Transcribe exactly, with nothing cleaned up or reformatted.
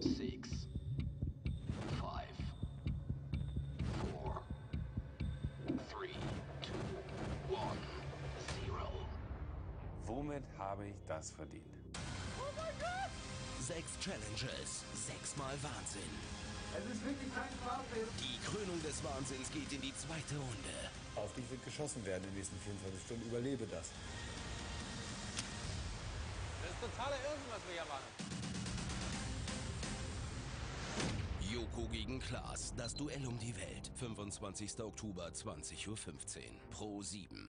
six, five, four, three, two, one, zero. Womit habe ich das verdient? Oh mein Gott! Sechs Challenges, sechsmal Wahnsinn. Es ist wirklich kein Spaß mehr. Die Krönung des Wahnsinns geht in die zweite Runde. Auf dich wird geschossen werden in den nächsten vierundzwanzig Stunden. Überlebe das. Das ist totaler Irrsinn, was wir hier machen. Joko gegen Klaas, das Duell um die Welt. fünfundzwanzigster Oktober, zwanzig Uhr fünfzehn. Pro sieben.